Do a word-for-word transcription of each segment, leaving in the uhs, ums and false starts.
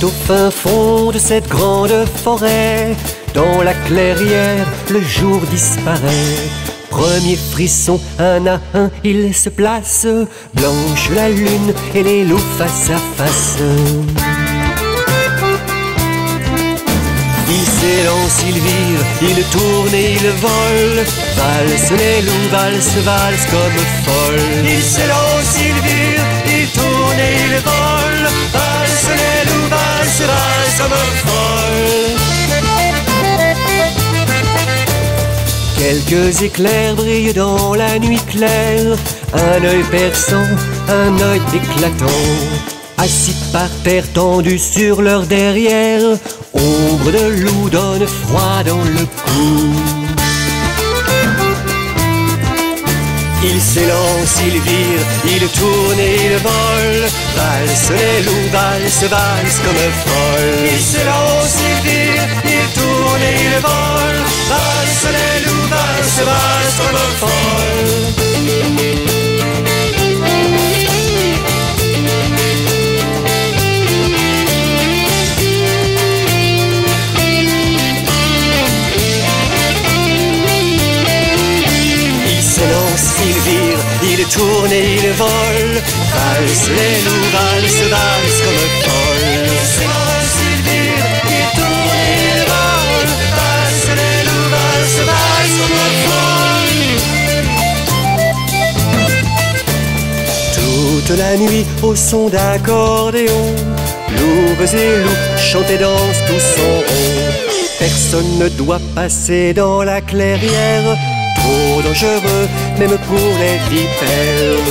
Au fin fond de cette grande forêt, dans la clairière, le jour disparaît. Premier frisson, un à un, ils se placent, blanche la lune et les loups face à face. Ils s'élancent, ils vivent, ils tournent et ils volent, valsent les loups, valsent, valsent comme folles. Ils s'élancent, ils vivent, ils tournent et ils volent, valsent les loups, valsent, valsent comme folles. Quelques éclairs brillent dans la nuit claire, un œil perçant, un œil éclatant. Assis par terre, tendus sur leur derrière, ombre de loup donne froid dans le cou. Ils s'élancent, ils virent, ils tournent et ils volent, valsent les loups, valsent, valsent comme folles. Ils s'élancent, ils virent, ils tournent et ils volent, valsent les loups, valsent, valsent comme folles. Ils virent, ils tournent et ils volent, valsent les loups, valsent, valsent comme folles. Ils s'élancent, ils virent, ils tournent et ils volent, valsent les loups, valsent, valsent comme folles. Toute la nuit au son d'accordéon, louves et loups chantent et dansent tous en rond. Personne ne doit passer dans la clairière, trop dangereux, même pour les vipères.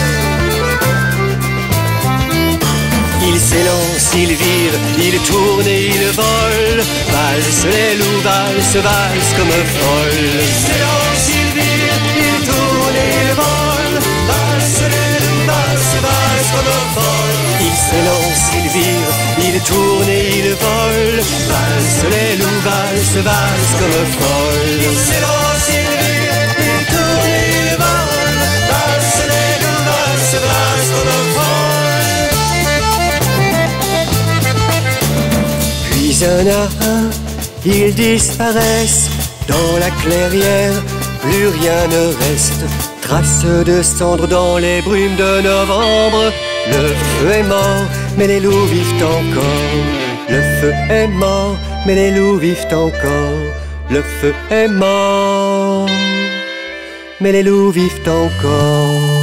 Ils s'élancent, ils virent, ils tournent et ils volent, valsent les loups, valsent, valsent comme folles. Ils s'élancent, ils virent, ils tournent et ils volent, valsent les loups, valsent, valsent comme folles. Ils s'élancent, ils virent, ils tournent et ils volent, valsent les loups, valsent, valsent comme folles. Ils s'élancent, ils virent, ils tournent et ils volent, valsent les loups, valsent, valsent comme folles. Puis un à un, ils disparaissent dans la clairière, plus rien ne reste, traces de cendres dans les brumes de novembre. Le feu est mort, mais les loups vivent encore. Le feu est mort, mais les loups vivent encore. Le feu est mort, mais les loups vivent encore.